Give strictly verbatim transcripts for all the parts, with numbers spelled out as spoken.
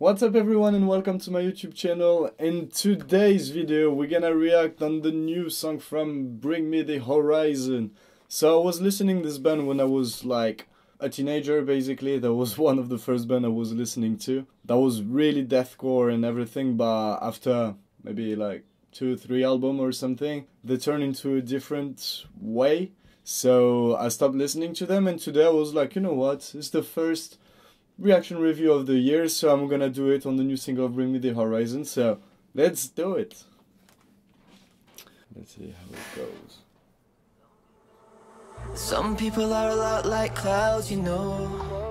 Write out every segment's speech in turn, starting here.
What's up everyone and welcome to my YouTube channel. In today's video we're gonna react on the new song from Bring Me The Horizon. So I was listening to this band when I was like a teenager basically. That was one of the first band I was listening to. That was really deathcore and everything, but after maybe like two, three albums or something, they turned into a different way. So I stopped listening to them, and today I was like, you know what, it's the first reaction review of the year, so I'm gonna do it on the new single of Bring Me The Horizon, so let's do it. Let's see how it goes. Some people are a lot like clouds, you know,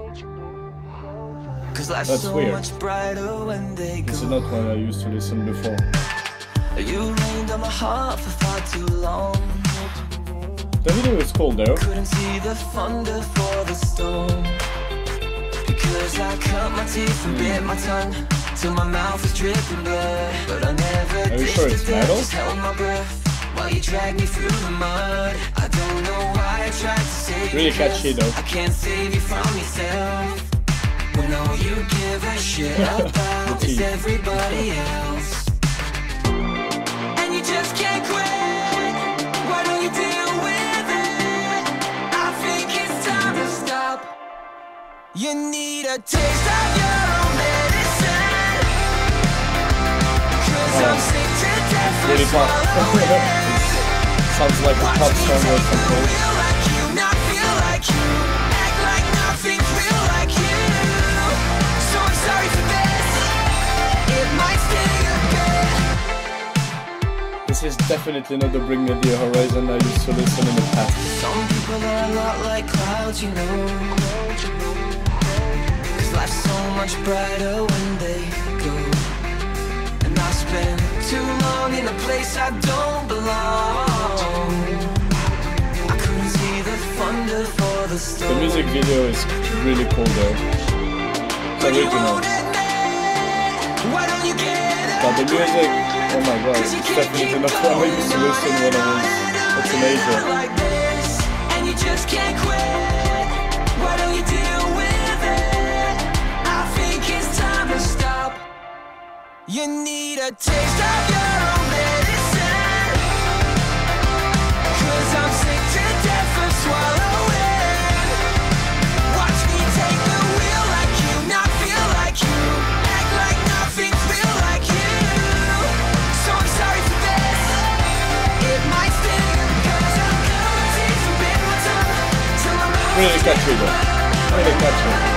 cause life's That's so weird. much brighter when they go. This is not one I used to listen before. You rained on my heart for far too long. The video is cool though. Couldn't see the thunder for the storm, because I cut my teeth and bit my tongue till my mouth was dripping blood. But I never Are you ditched sure the it's death, metal? just held my breath while you dragged me through the mud. I don't know why I tried to save Really you, catchy though. I can't save you from yourself, when all you give a shit about is everybody else. And you just can't quit, why don't you deal with it? I think it's time to stop. You need a taste of your own medicine, cause I'm sick to death of Really pop. swallowing. Sounds like a Watch pop me song or take the something. wheel like you, not feel like you, act like nothing's real like you. So I'm sorry for this, it might sting a bit. This is definitely not the Bring Me The Horizon I used to listen in the past. Some people are a lot like clouds, you know, cause life's so much brighter when they go. And I spend too long in a place I don't belong. I couldn't see the thunder for the storm. The music video is really cool though. It's But you original. won't admit, why don't you get But the over music, it? oh my god, Cause you it's can't definitely keep not what I used to going listen when I was a teenager. like this, and you just can't quit. Why don't you deal with it? I think it's time to stop. You need a taste of your own medicine, cause I'm sick to death of swallowing. Watch me take the wheel like you, not feel like you, act like nothing's real like you. So I'm sorry for this, it might sting, cause I'm gonna take some bit my tongue till my mouth Really catchy though. Really catchy.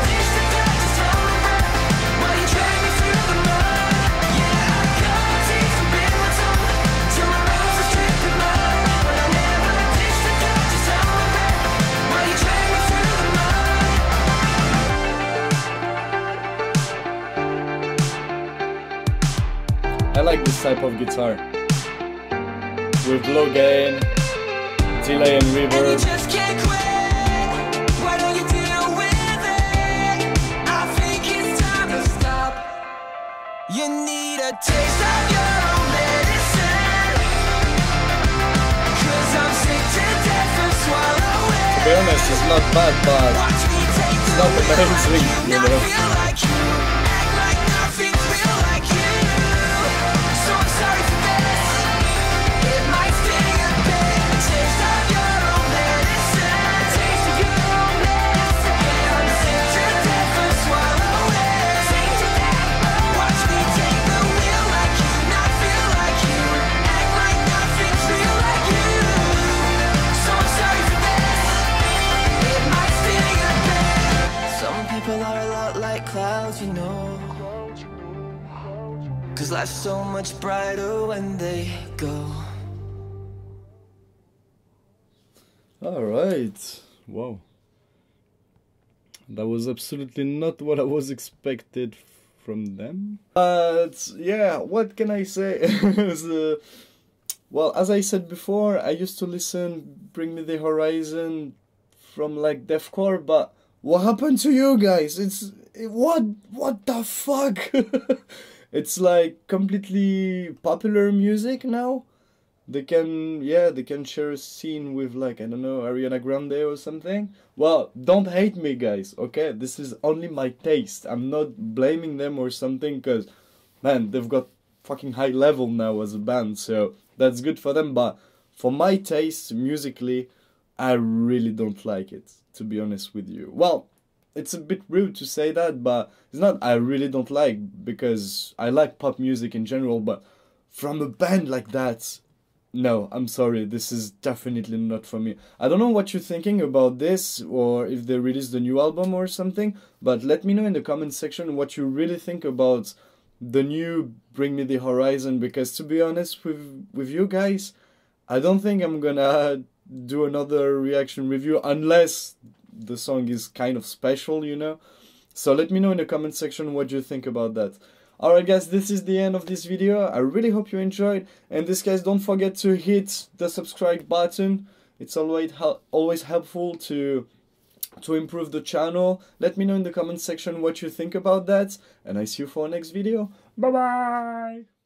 I like this type of guitar with low gain, delay and reverb. You need a taste of your own medicine, cause I'm sick to death of swallowing. To be honest, it's not bad, but it's not amazing, you know. Feel like you, act like nothing's real like you. So I'm sorry for this, it might sting a bit. A taste of your own medicine, a taste of your own medicine. I'm sick to death of swallowing. Sick to death. Watch me take the wheel like you, not feel like you, act like nothing's real like you. So I'm sorry for this, it might sting a bit. Some people are a lot like clouds, you know, cause life's so much brighter when they go. Alright, wow. That was absolutely not what I was expected from them. But yeah, what can I say? uh, well, as I said before, I used to listen Bring Me The Horizon from like deathcore, but what happened to you guys? It's it, what what the fuck? It's like completely popular music now. they can, yeah, they can share a scene with, like, I don't know, Ariana Grande or something. Well, don't hate me, guys, okay? This is only my taste. I'm not blaming them or something, because, man, they've got fucking high level now as a band, so that's good for them. But for my taste, musically, I really don't like it, to be honest with you. Well, it's a bit rude to say that, but it's not I really don't like, because I like pop music in general, but from a band like that, no, I'm sorry, this is definitely not for me. I don't know what you're thinking about this, or if they release the new album or something, but let me know in the comment section what you really think about the new Bring Me The Horizon, because to be honest with, with you guys, I don't think I'm gonna do another reaction review unless the song is kind of special, you know? So let me know in the comment section what you think about that. Alright guys, this is the end of this video. I really hope you enjoyed, and this, guys, don't forget to hit the subscribe button. It's always hel always helpful to to improve the channel. Let me know in the comment section what you think about that, and I see you for our next video. Bye bye.